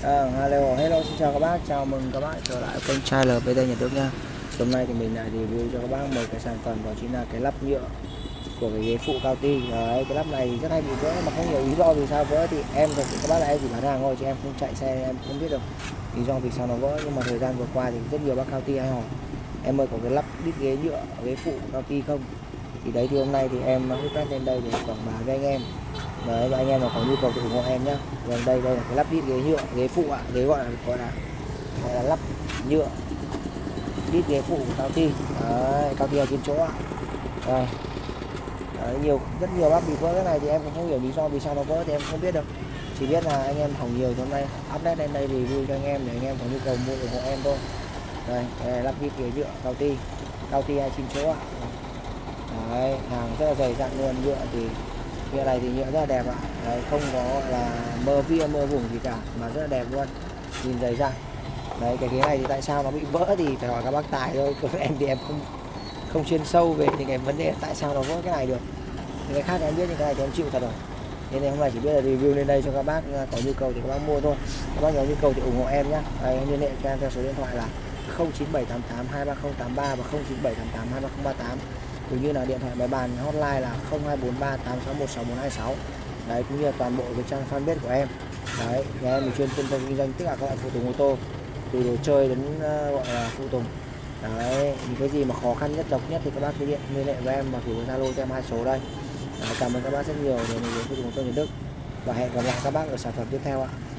Hello, hello, xin chào các bác, chào mừng các bác trở lại kênh Trai LPT Nhật Đức nha. Hôm nay thì mình lại review cho các bác một cái sản phẩm, đó chính là cái lắp nhựa của cái ghế phụ cao ti. Đấy, cái lắp này thì rất hay bị vỡ mà không hiểu lý do vì sao vỡ. Thì em thật sự các bác là em chỉ bán hàng thôi chứ em không chạy xe, em không biết được lý do vì sao nó vỡ. Nhưng mà thời gian vừa qua thì rất nhiều bác cao ti hay hỏi em ơi có cái lắp đít ghế nhựa ghế phụ cao ti không. Thì đấy, thì hôm nay thì em hút lên đây để quảng bá với anh em. Đấy, và anh em mà có nhu cầu thì ủng hộ em nhé. Vâng, đây là cái lắp đít ghế nhựa ghế phụ ạ, ghế gọi là lắp nhựa đít ghế phụ của cao ti. Đấy, cao ti ở trên chỗ ạ. Đây. Đấy, rất nhiều bác bị vỡ cái này thì em cũng không hiểu lý do vì sao nó vỡ thì em không biết được. Chỉ biết là anh em hỏng nhiều thì hôm nay update lên đây review cho anh em để anh em có nhu cầu mua ủng hộ em thôi. Đây, cái này lắp đít ghế nhựa cao ti 29 chỗ ạ. Đấy, hàng rất là dày dặn luôn. Nhựa thì nhựa này thì nhựa rất là đẹp ạ. Đấy, không có là mơ vía mơ vùng gì cả mà rất là đẹp luôn, nhìn dày dặn. Đấy, cái ghế này thì tại sao nó bị vỡ thì phải hỏi các bác Tài thôi. Còn em thì em không chuyên sâu về những cái vấn đề tại sao nó vỡ cái này được. Những cái khác em biết, những cái này thì em chịu thật rồi. Nên hôm nay chỉ biết là review lên đây cho các bác có nhu cầu thì các bác mua thôi. Các bác có nhu cầu thì ủng hộ em nhé. Đây, em liên hệ cho em theo số điện thoại là 09788 23083 và 09788 23038, cũng như là điện thoại máy bàn hotline là 0243 861 6426. Đấy, cũng như là toàn bộ cái trang fanpage của em. Đấy, nhà em chuyên kinh doanh tất cả các loại phụ tùng ô tô, từ đồ chơi đến gọi là phụ tùng. Đấy, những cái gì mà khó khăn nhất, độc nhất thì các bác cứ liên hệ với em và gửi Zalo cho em 2 số đây. Đấy, cảm ơn các bác rất nhiều để mình đến phụ tùng ô tô Nhật Đức và hẹn gặp lại các bác ở sản phẩm tiếp theo ạ.